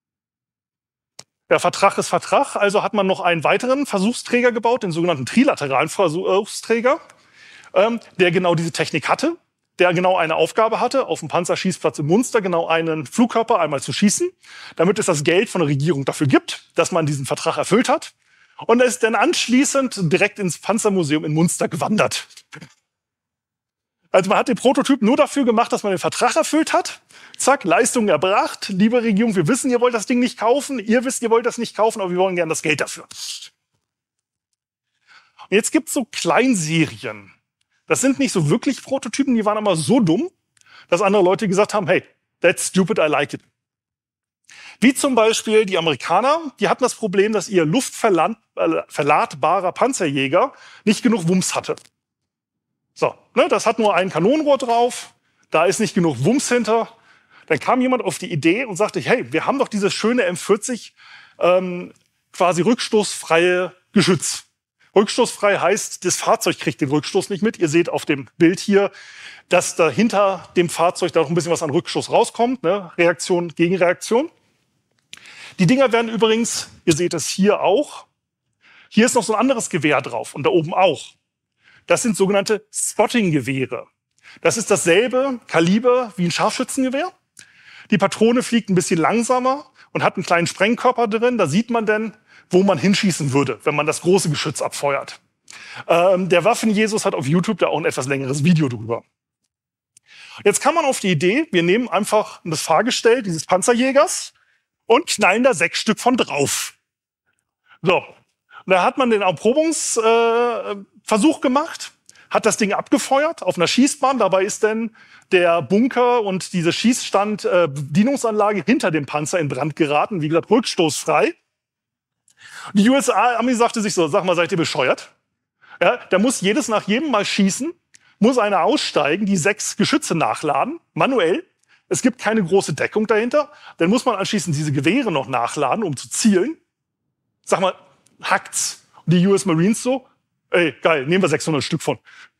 Der Vertrag ist Vertrag, also hat man noch einen weiteren Versuchsträger gebaut, den sogenannten trilateralen Versuchsträger, ähm, der genau diese Technik hatte, der genau eine Aufgabe hatte, auf dem Panzerschießplatz in Munster genau einen Flugkörper einmal zu schießen, damit es das Geld von der Regierung dafür gibt, dass man diesen Vertrag erfüllt hat. Und er ist dann anschließend direkt ins Panzermuseum in Munster gewandert. Also man hat den Prototyp nur dafür gemacht, dass man den Vertrag erfüllt hat. Zack, Leistung erbracht. Liebe Regierung, wir wissen, ihr wollt das Ding nicht kaufen. Ihr wisst, ihr wollt das nicht kaufen, aber wir wollen gerne das Geld dafür. Und jetzt gibt es so Kleinserien. Das sind nicht so wirklich Prototypen, die waren aber so dumm, dass andere Leute gesagt haben, hey, that's stupid, I like it. Wie zum Beispiel die Amerikaner, die hatten das Problem, dass ihr luftverladbarer Panzerjäger nicht genug Wumms hatte. So, ne, das hat nur ein Kanonenrohr drauf, da ist nicht genug Wumms hinter. Dann kam jemand auf die Idee und sagte, hey, wir haben doch dieses schöne M vierzig ähm, quasi rückstoßfreie Geschütz. Rückstoßfrei heißt, das Fahrzeug kriegt den Rückstoß nicht mit. Ihr seht auf dem Bild hier, dass da hinter dem Fahrzeug da noch ein bisschen was an Rückstoß rauskommt, ne? Reaktion, Gegenreaktion. Die Dinger werden übrigens, ihr seht es hier auch, hier ist noch so ein anderes Gewehr drauf und da oben auch. Das sind sogenannte Spotting-Gewehre. Das ist dasselbe Kaliber wie ein Scharfschützengewehr. Die Patrone fliegt ein bisschen langsamer und hat einen kleinen Sprengkörper drin. Da sieht man dann, wo man hinschießen würde, wenn man das große Geschütz abfeuert. Ähm, der Waffen-Jesus hat auf YouTube da auch ein etwas längeres Video drüber. Jetzt kam man auf die Idee, wir nehmen einfach das Fahrgestell dieses Panzerjägers und knallen da sechs Stück von drauf. So, und da hat man den Erprobungsversuch äh, gemacht, hat das Ding abgefeuert auf einer Schießbahn. Dabei ist dann der Bunker und diese Schießstand-Bedienungsanlage äh, hinter dem Panzer in Brand geraten. Wie gesagt, rückstoßfrei. Die U S A-Army sagte sich so, sag mal, seid ihr bescheuert? Ja, da muss jedes nach jedem Mal schießen, muss einer aussteigen, die sechs Geschütze nachladen, manuell. Es gibt keine große Deckung dahinter. Dann muss man anschließend diese Gewehre noch nachladen, um zu zielen. Sag mal, hackt's. Und die U S Marines so, ey, geil, nehmen wir sechshundert Stück von.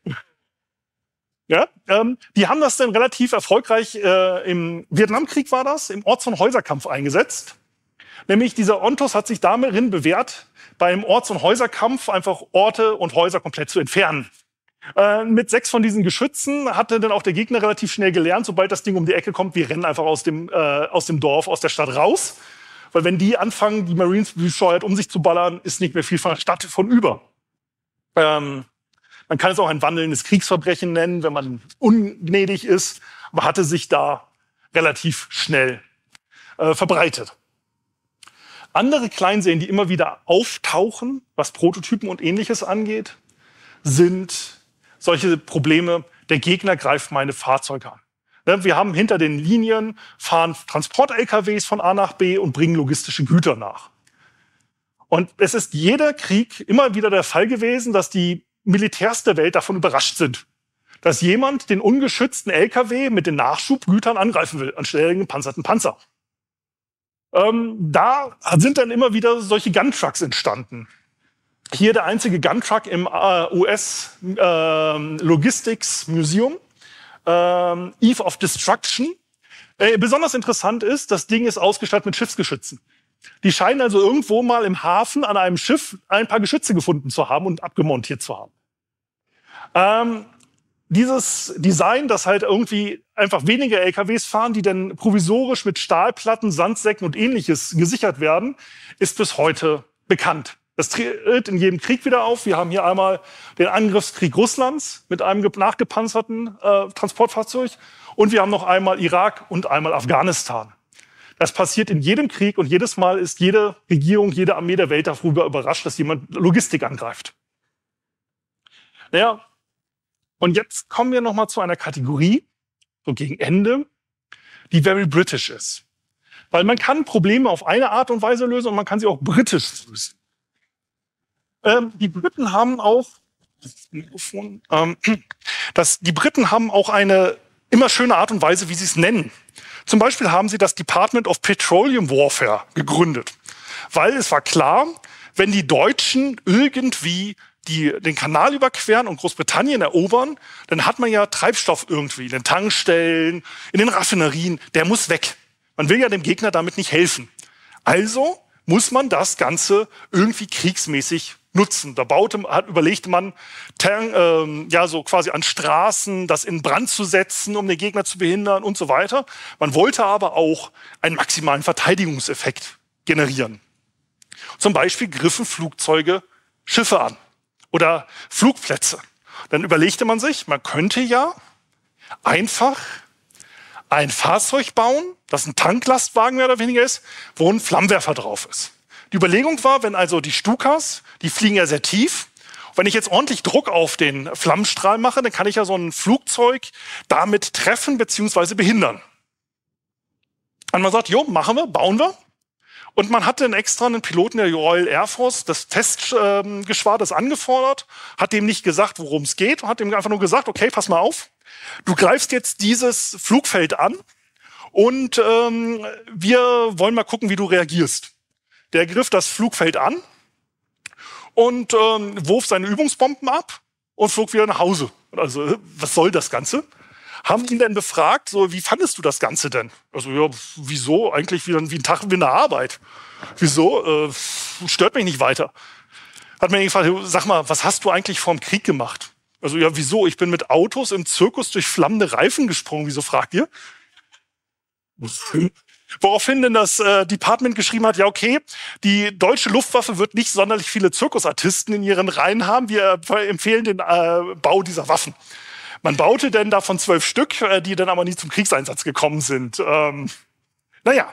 Ja, ähm, die haben das dann relativ erfolgreich, äh, im Vietnamkrieg war das, im Orts- und Häuserkampf eingesetzt. Nämlich dieser Ontos hat sich darin bewährt, beim Orts- und Häuserkampf einfach Orte und Häuser komplett zu entfernen. Äh, mit sechs von diesen Geschützen hatte dann auch der Gegner relativ schnell gelernt, sobald das Ding um die Ecke kommt, wir rennen einfach aus dem, äh, aus dem Dorf, aus der Stadt raus. Weil wenn die anfangen, die Marines bescheuert um sich zu ballern, ist nicht mehr viel von der Stadt von über. Ähm, man kann es auch ein wandelndes Kriegsverbrechen nennen, wenn man ungnädig ist, aber hatte sich da relativ schnell äh, verbreitet. Andere Kleinserien, die immer wieder auftauchen, was Prototypen und Ähnliches angeht, sind solche Probleme, der Gegner greift meine Fahrzeuge an. Wir haben hinter den Linien, fahren Transport-L K Ws von A nach B und bringen logistische Güter nach. Und es ist jeder Krieg immer wieder der Fall gewesen, dass die Militärs der Welt davon überrascht sind, dass jemand den ungeschützten L K W mit den Nachschubgütern angreifen will, anstelle den gepanzerten Panzer. Ähm, da sind dann immer wieder solche Guntrucks entstanden. Hier der einzige Guntruck im äh, U S äh, Logistics Museum, äh, Eve of Destruction. Äh, besonders interessant ist, das Ding ist ausgestattet mit Schiffsgeschützen. Die scheinen also irgendwo mal im Hafen an einem Schiff ein paar Geschütze gefunden zu haben und abgemontiert zu haben. Ähm, dieses Design, dass halt irgendwie einfach weniger L K Ws fahren, die dann provisorisch mit Stahlplatten, Sandsäcken und Ähnliches gesichert werden, ist bis heute bekannt. Das tritt in jedem Krieg wieder auf. Wir haben hier einmal den Angriffskrieg Russlands mit einem nachgepanzerten äh, Transportfahrzeug und wir haben noch einmal Irak und einmal Afghanistan. Das passiert in jedem Krieg und jedes Mal ist jede Regierung, jede Armee der Welt darüber überrascht, dass jemand Logistik angreift. Naja, und jetzt kommen wir noch mal zu einer Kategorie, so gegen Ende, die very British ist. Weil man kann Probleme auf eine Art und Weise lösen und man kann sie auch britisch lösen. Ähm, die Briten haben auch, das Mikrofon, ähm, das, die Briten haben auch eine immer schöne Art und Weise, wie sie es nennen. Zum Beispiel haben sie das Department of Petroleum Warfare gegründet. Weil es war klar, wenn die Deutschen irgendwie die den Kanal überqueren und Großbritannien erobern, dann hat man ja Treibstoff irgendwie in den Tankstellen, in den Raffinerien, der muss weg. Man will ja dem Gegner damit nicht helfen. Also muss man das Ganze irgendwie kriegsmäßig nutzen. Da baute, hat, überlegte man, Tank, ähm, ja so quasi an Straßen, das in Brand zu setzen, um den Gegner zu behindern und so weiter. Man wollte aber auch einen maximalen Verteidigungseffekt generieren. Zum Beispiel griffen Flugzeuge Schiffe an oder Flugplätze. Dann überlegte man sich, man könnte ja einfach ein Fahrzeug bauen, das ein Tanklastwagen mehr oder weniger ist, wo ein Flammenwerfer drauf ist. Die Überlegung war, wenn also die Stukas, die fliegen ja sehr tief, Wenn ich jetzt ordentlich Druck auf den Flammenstrahl mache, dann kann ich ja so ein Flugzeug damit treffen bzw. behindern. Und man sagt, jo, machen wir, bauen wir. Und man hatte einen extra einen Piloten der Royal Air Force, das Testgeschwader, das angefordert, hat dem nicht gesagt, worum es geht, hat ihm einfach nur gesagt, okay, pass mal auf, du greifst jetzt dieses Flugfeld an und ähm, wir wollen mal gucken, wie du reagierst. Der griff das Flugfeld an und ähm, wurf seine Übungsbomben ab und flog wieder nach Hause. Also, was soll das Ganze? Haben ihn denn befragt, so, wie fandest du das Ganze denn? Also, ja, wieso? Eigentlich wie, wie ein Tag wie eine Arbeit. Wieso? Äh, stört mich nicht weiter. Hat mir gefragt, sag mal, was hast du eigentlich vorm Krieg gemacht? Also, ja, wieso? Ich bin mit Autos im Zirkus durch flammende Reifen gesprungen. Wieso fragt ihr? Woraufhin denn das äh, Department geschrieben hat, ja okay, die deutsche Luftwaffe wird nicht sonderlich viele Zirkusartisten in ihren Reihen haben. Wir äh, empfehlen den äh, Bau dieser Waffen. Man baute denn davon zwölf Stück, äh, die dann aber nie zum Kriegseinsatz gekommen sind. Ähm, naja.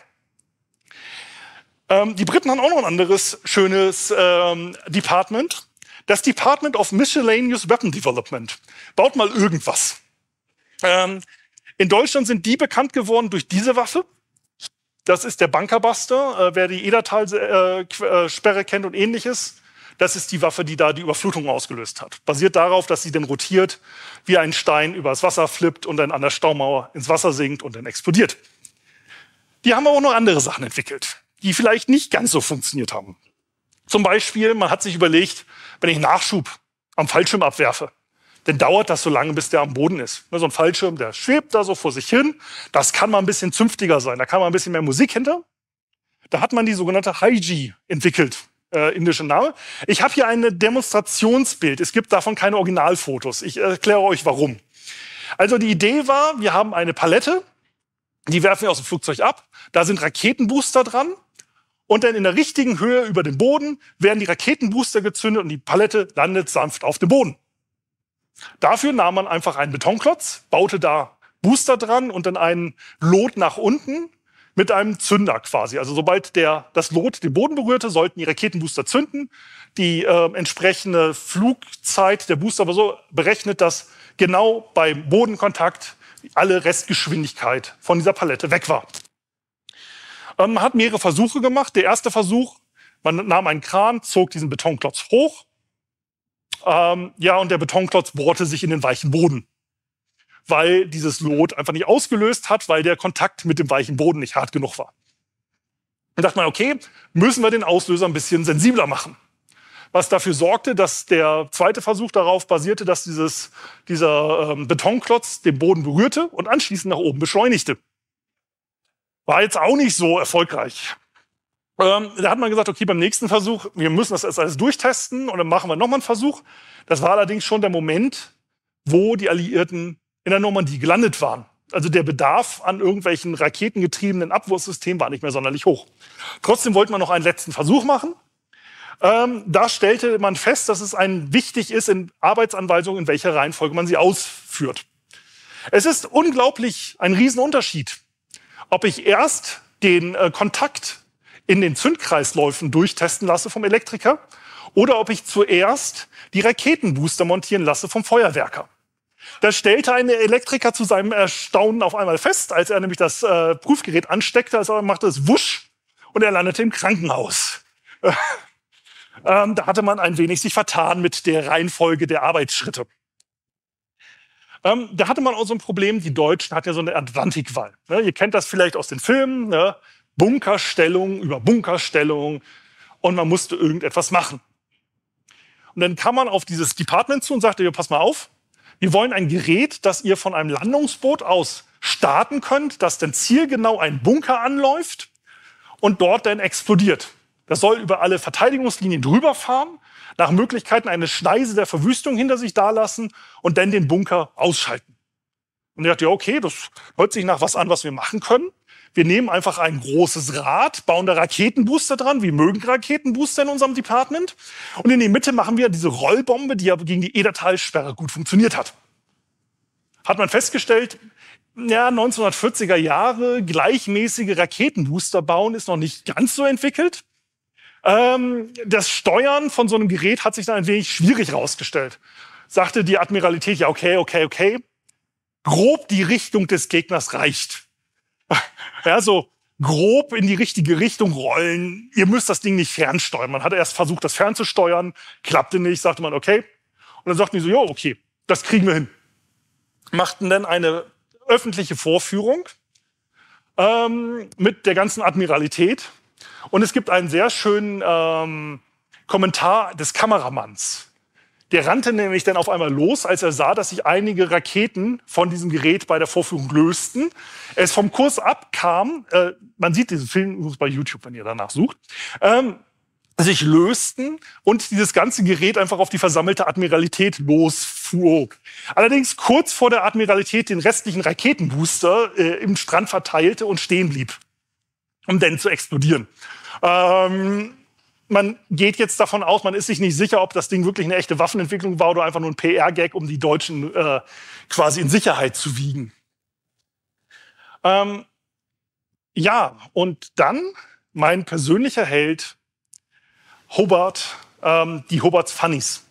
Ähm, die Briten haben auch noch ein anderes schönes ähm, Department. Das Department of Miscellaneous Weapon Development. Baut mal irgendwas. Ähm, in Deutschland sind die bekannt geworden durch diese Waffe. Das ist der Bunkerbuster, äh, wer die Edertal-Sperre äh, kennt und ähnliches. Das ist die Waffe, die da die Überflutung ausgelöst hat. Basiert darauf, dass sie dann rotiert, wie ein Stein übers Wasser flippt und dann an der Staumauer ins Wasser sinkt und dann explodiert. Die haben aber auch noch andere Sachen entwickelt, die vielleicht nicht ganz so funktioniert haben. Zum Beispiel, man hat sich überlegt, wenn ich Nachschub am Fallschirm abwerfe, dann dauert das so lange, bis der am Boden ist. So ein Fallschirm, der schwebt da so vor sich hin. Das kann mal ein bisschen zünftiger sein. Da kann man ein bisschen mehr Musik hinter. Da hat man die sogenannte Hi-G entwickelt, äh, indische Name. Ich habe hier ein Demonstrationsbild. Es gibt davon keine Originalfotos. Ich erkläre euch, warum. Also die Idee war, wir haben eine Palette, die werfen wir aus dem Flugzeug ab. Da sind Raketenbooster dran. Und dann in der richtigen Höhe über dem Boden werden die Raketenbooster gezündet und die Palette landet sanft auf dem Boden. Dafür nahm man einfach einen Betonklotz, baute da Booster dran und dann einen Lot nach unten mit einem Zünder quasi. Also sobald der, das Lot den Boden berührte, sollten die Raketenbooster zünden. Die äh, entsprechende Flugzeit der Booster war so berechnet, dass genau beim Bodenkontakt alle Restgeschwindigkeit von dieser Palette weg war. Ähm, man hat mehrere Versuche gemacht. Der erste Versuch, man nahm einen Kran, zog diesen Betonklotz hoch. Ähm, ja, und der Betonklotz bohrte sich in den weichen Boden, weil dieses Lot einfach nicht ausgelöst hat, weil der Kontakt mit dem weichen Boden nicht hart genug war. Dann dachte man, okay, müssen wir den Auslöser ein bisschen sensibler machen. Was dafür sorgte, dass der zweite Versuch darauf basierte, dass dieses, dieser ähm, Betonklotz den Boden berührte und anschließend nach oben beschleunigte. War jetzt auch nicht so erfolgreich. Ähm, da hat man gesagt, okay, beim nächsten Versuch, wir müssen das alles durchtesten und dann machen wir nochmal einen Versuch. Das war allerdings schon der Moment, wo die Alliierten in der Normandie gelandet waren. Also der Bedarf an irgendwelchen raketengetriebenen Abwurfsystemen war nicht mehr sonderlich hoch. Trotzdem wollte man noch einen letzten Versuch machen. Ähm, da stellte man fest, dass es ein wichtig ist in Arbeitsanweisungen, in welcher Reihenfolge man sie ausführt. Es ist unglaublich ein Riesenunterschied, ob ich erst den äh, Kontakt in den Zündkreisläufen durchtesten lasse vom Elektriker oder ob ich zuerst die Raketenbooster montieren lasse vom Feuerwerker. Das stellte ein Elektriker zu seinem Erstaunen auf einmal fest, als er nämlich das äh, Prüfgerät ansteckte, also machte es wusch und er landete im Krankenhaus. ähm, da hatte man ein wenig sich vertan mit der Reihenfolge der Arbeitsschritte. Ähm, da hatte man auch so ein Problem, die Deutschen hatten ja so eine Atlantikwall. Ne? Ihr kennt das vielleicht aus den Filmen, ne? Bunkerstellung über Bunkerstellung und man musste irgendetwas machen. Und dann kam man auf dieses Department zu und sagte, ja, pass mal auf, wir wollen ein Gerät, das ihr von einem Landungsboot aus starten könnt, das dann zielgenau einen Bunker anläuft und dort dann explodiert. Das soll über alle Verteidigungslinien drüber fahren, nach Möglichkeiten eine Schneise der Verwüstung hinter sich dalassen und dann den Bunker ausschalten. Und er dachte, ja, okay, das hört sich nach was an, was wir machen können. Wir nehmen einfach ein großes Rad, bauen da Raketenbooster dran. Wir mögen Raketenbooster in unserem Department. Und in die Mitte machen wir diese Rollbombe, die ja gegen die Edertalsperre gut funktioniert hat. Hat man festgestellt, ja, neunzehnhundertvierziger Jahre, gleichmäßige Raketenbooster bauen ist noch nicht ganz so entwickelt. Ähm, das Steuern von so einem Gerät hat sich dann ein wenig schwierig herausgestellt. Sagte die Admiralität, ja okay, okay, okay, grob die Richtung des Gegners reicht. Ja, so grob in die richtige Richtung rollen. Ihr müsst das Ding nicht fernsteuern. Man hatte erst versucht, das fernzusteuern, klappte nicht, sagte man, okay. Und dann sagten die so, jo, okay, das kriegen wir hin. Machten dann eine öffentliche Vorführung ähm, mit der ganzen Admiralität. Und es gibt einen sehr schönen ähm, Kommentar des Kameramanns. Der rannte nämlich dann auf einmal los, als er sah, dass sich einige Raketen von diesem Gerät bei der Vorführung lösten. Es vom Kurs abkam, äh, man sieht diesen Film bei YouTube, wenn ihr danach sucht, ähm, sich lösten und dieses ganze Gerät einfach auf die versammelte Admiralität losflog. Allerdings kurz vor der Admiralität den restlichen Raketenbooster äh, im Strand verteilte und stehen blieb, um dann zu explodieren. Ähm, Man geht jetzt davon aus, man ist sich nicht sicher, ob das Ding wirklich eine echte Waffenentwicklung war oder einfach nur ein P R-Gag, um die Deutschen äh, quasi in Sicherheit zu wiegen. Ähm, ja, und dann mein persönlicher Held, Hobart, ähm, die Hobarts Funnies.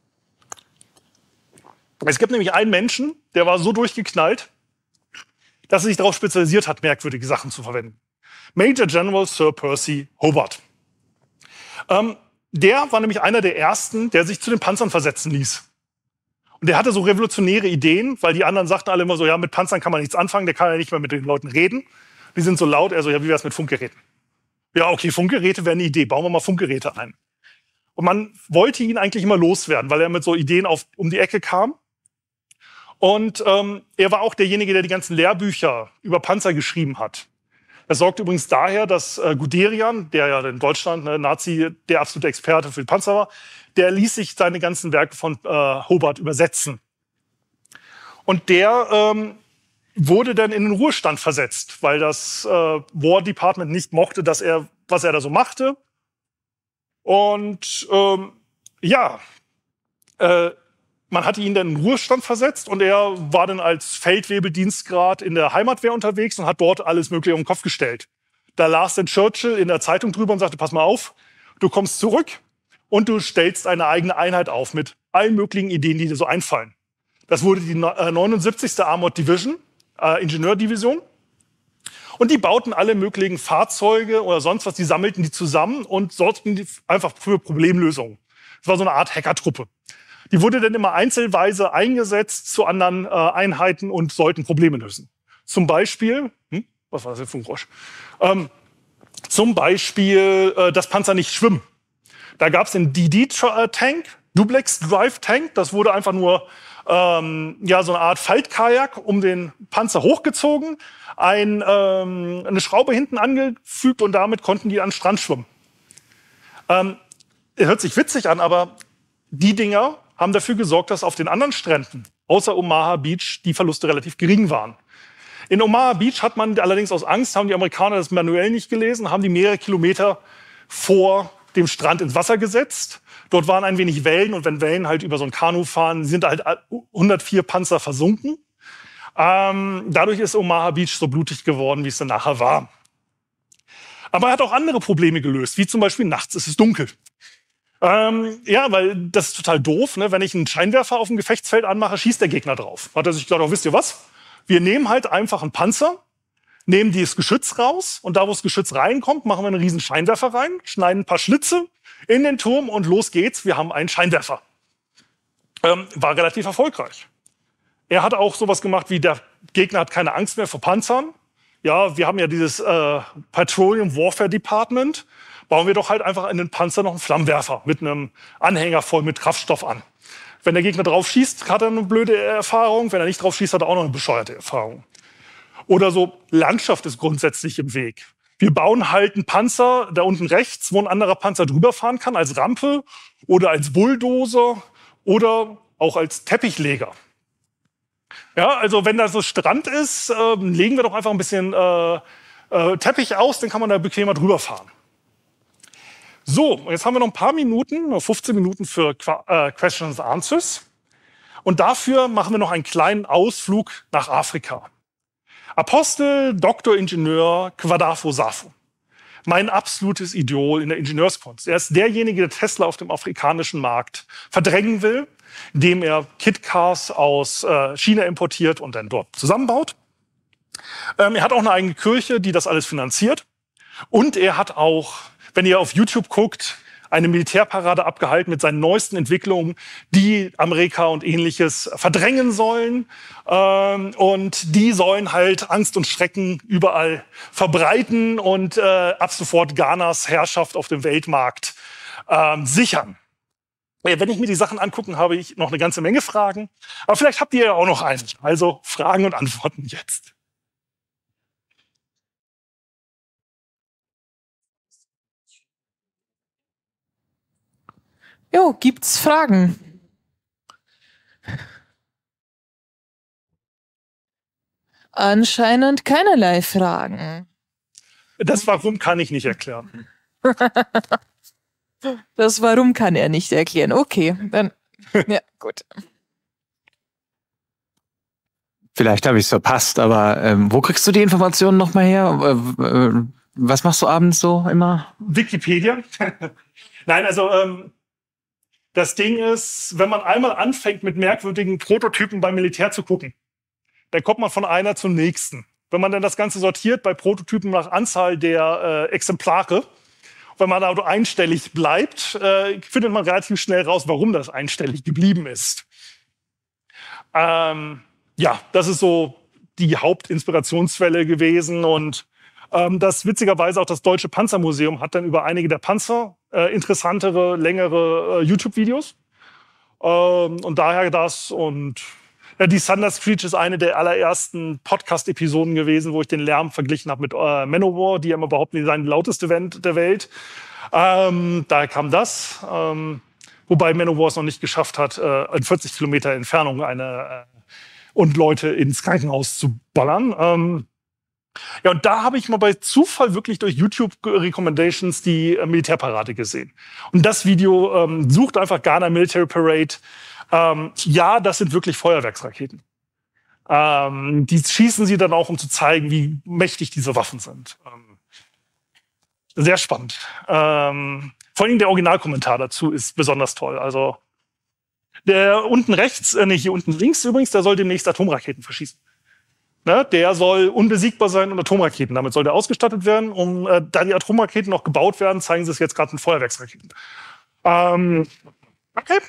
Es gibt nämlich einen Menschen, der war so durchgeknallt, dass er sich darauf spezialisiert hat, merkwürdige Sachen zu verwenden. Major General Sir Percy Hobart. Ähm, der war nämlich einer der ersten, der sich zu den Panzern versetzen ließ. Und der hatte so revolutionäre Ideen, weil die anderen sagten alle immer so, ja, mit Panzern kann man nichts anfangen, der kann ja nicht mehr mit den Leuten reden. Die sind so laut, er so, ja, wie wär's mit Funkgeräten? Ja, okay, Funkgeräte wäre eine Idee, bauen wir mal Funkgeräte ein. Und man wollte ihn eigentlich immer loswerden, weil er mit so Ideen auf, um die Ecke kam. Und ähm, er war auch derjenige, der die ganzen Lehrbücher über Panzer geschrieben hat. Das sorgt übrigens daher, dass äh, Guderian, der ja in Deutschland, ne, Nazi, der absolute Experte für die Panzer war, der ließ sich seine ganzen Werke von äh, Hobart übersetzen. Und der ähm, wurde dann in den Ruhestand versetzt, weil das äh, War Department nicht mochte, dass er, was er da so machte. Und ähm, ja, äh, man hatte ihn dann in den Ruhestand versetzt und er war dann als Feldwebeldienstgrad in der Heimatwehr unterwegs und hat dort alles Mögliche um den Kopf gestellt. Da las dann Churchill in der Zeitung drüber und sagte, pass mal auf, du kommst zurück und du stellst eine eigene Einheit auf mit allen möglichen Ideen, die dir so einfallen. Das wurde die neunundsiebzigste Armored Division, äh, Ingenieurdivision. Und die bauten alle möglichen Fahrzeuge oder sonst was, die sammelten die zusammen und sorgten die einfach für Problemlösungen. Das war so eine Art Hackertruppe. Die wurde dann immer einzelweise eingesetzt zu anderen äh, Einheiten und sollten Probleme lösen. Zum Beispiel, hm, was war das jetzt für ein Geräusch? Ähm, zum Beispiel, äh, dass Panzer nicht schwimmen. Da gab es den D D-Tank, Duplex Drive Tank. Das wurde einfach nur ähm, ja, so eine Art Faltkajak um den Panzer hochgezogen, ein, ähm, eine Schraube hinten angefügt und damit konnten die an den Strand schwimmen. Ähm, hört sich witzig an, aber die Dinger haben dafür gesorgt, dass auf den anderen Stränden, außer Omaha Beach, die Verluste relativ gering waren. In Omaha Beach hat man allerdings aus Angst, haben die Amerikaner das manuell nicht gelesen, haben die mehrere Kilometer vor dem Strand ins Wasser gesetzt. Dort waren ein wenig Wellen und wenn Wellen halt über so ein Kanu fahren, sind halt hundertvier Panzer versunken. Ähm, dadurch ist Omaha Beach so blutig geworden, wie es dann nachher war. Aber er hat auch andere Probleme gelöst, wie zum Beispiel nachts ist es dunkel. Ähm, ja, weil das ist total doof, ne? Wenn ich einen Scheinwerfer auf dem Gefechtsfeld anmache, schießt der Gegner drauf. Hat er sich gedacht, oh, wisst ihr was? Wir nehmen halt einfach einen Panzer, nehmen das Geschütz raus und da, wo das Geschütz reinkommt, machen wir einen riesen Scheinwerfer rein, schneiden ein paar Schlitze in den Turm und los geht's. Wir haben einen Scheinwerfer. Ähm, war relativ erfolgreich. Er hat auch sowas gemacht wie, der Gegner hat keine Angst mehr vor Panzern. Ja, wir haben ja dieses äh, Petroleum Warfare Department. Bauen wir doch halt einfach in den Panzer noch einen Flammenwerfer mit einem Anhänger voll mit Kraftstoff an. Wenn der Gegner drauf schießt, hat er eine blöde Erfahrung. Wenn er nicht drauf schießt, hat er auch noch eine bescheuerte Erfahrung. Oder so, Landschaft ist grundsätzlich im Weg. Wir bauen halt einen Panzer da unten rechts, wo ein anderer Panzer drüber fahren kann, als Rampe oder als Bulldozer oder auch als Teppichleger. Ja, also wenn da so Strand ist, äh, legen wir doch einfach ein bisschen äh, äh, Teppich aus, dann kann man da bequemer drüber fahren. So, jetzt haben wir noch ein paar Minuten, fünfzehn Minuten für äh, Questions and Answers. Und dafür machen wir noch einen kleinen Ausflug nach Afrika. Apostel, Doktor, Ingenieur Kwadafo Safo mein absolutes Idol in der Ingenieurskunst. Er ist derjenige, der Tesla auf dem afrikanischen Markt verdrängen will, indem er Kit-Cars aus äh, China importiert und dann dort zusammenbaut. Ähm, er hat auch eine eigene Kirche, die das alles finanziert. Und er hat auch, wenn ihr auf YouTube guckt, eine Militärparade abgehalten mit seinen neuesten Entwicklungen, die Amerika und Ähnliches verdrängen sollen. Ähm, und die sollen halt Angst und Schrecken überall verbreiten und äh, ab sofort Ghanas Herrschaft auf dem Weltmarkt ähm, sichern. Wenn ich mir die Sachen angucke, habe ich noch eine ganze Menge Fragen. Aber vielleicht habt ihr ja auch noch eine. Also Fragen und Antworten jetzt. Jo, gibt's Fragen? Anscheinend keinerlei Fragen. Das Warum kann ich nicht erklären. Das Warum kann er nicht erklären. Okay, dann, ja, gut. Vielleicht habe ich es verpasst, aber ähm, wo kriegst du die Informationen nochmal her? Äh, äh, was machst du abends so immer? Wikipedia. Nein, also ähm, das Ding ist, wenn man einmal anfängt, mit merkwürdigen Prototypen beim Militär zu gucken, dann kommt man von einer zum nächsten. Wenn man dann das Ganze sortiert bei Prototypen nach Anzahl der äh, Exemplare, wenn man da einstellig bleibt, äh, findet man relativ schnell raus, warum das einstellig geblieben ist. Ähm, ja, das ist so die Hauptinspirationsquelle gewesen. Und ähm, das witzigerweise auch das Deutsche Panzermuseum hat dann über einige der Panzer äh, interessantere, längere äh, YouTube-Videos. Ähm, und daher das und ja, die Thunder Screech ist eine der allerersten Podcast-Episoden gewesen, wo ich den Lärm verglichen habe mit äh, Manowar, die ja immer behaupten, die seien die lauteste Band der Welt. Ähm, daher kam das. Ähm, wobei Manowar es noch nicht geschafft hat, äh, in vierzig Kilometer Entfernung eine äh, und Leute ins Krankenhaus zu ballern. Ähm, ja, und da habe ich mal bei Zufall wirklich durch YouTube-Recommendations die äh, Militärparade gesehen. Und das Video ähm, sucht einfach Ghana Military Parade. Ähm, ja, das sind wirklich Feuerwerksraketen. Ähm, die schießen sie dann auch, um zu zeigen, wie mächtig diese Waffen sind. Ähm, sehr spannend. Ähm, vor allem der Originalkommentar dazu ist besonders toll. Also der unten rechts, äh, nee, hier unten links übrigens, der soll demnächst Atomraketen verschießen. Ne? Der soll unbesiegbar sein und Atomraketen. Damit soll der ausgestattet werden. Um, äh, da die Atomraketen noch gebaut werden, zeigen sie es jetzt gerade mit Feuerwerksraketen. Ähm, okay.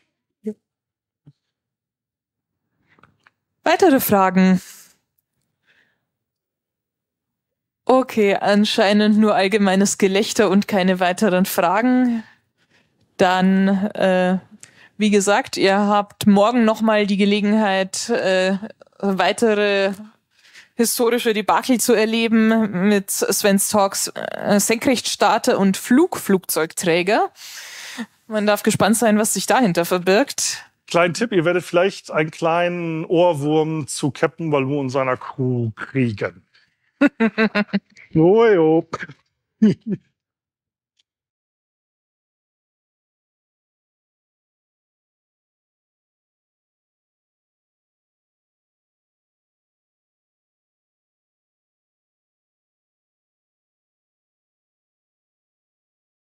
Weitere Fragen? Okay, anscheinend nur allgemeines Gelächter und keine weiteren Fragen. Dann, äh, wie gesagt, ihr habt morgen nochmal die Gelegenheit, äh, weitere historische Debakel zu erleben mit Svens Talks äh, Senkrechtstarter und Flugflugzeugträger. Man darf gespannt sein, was sich dahinter verbirgt. Kleinen Tipp, ihr werdet vielleicht einen kleinen Ohrwurm zu Captain Baloo und seiner Crew kriegen. Jojo.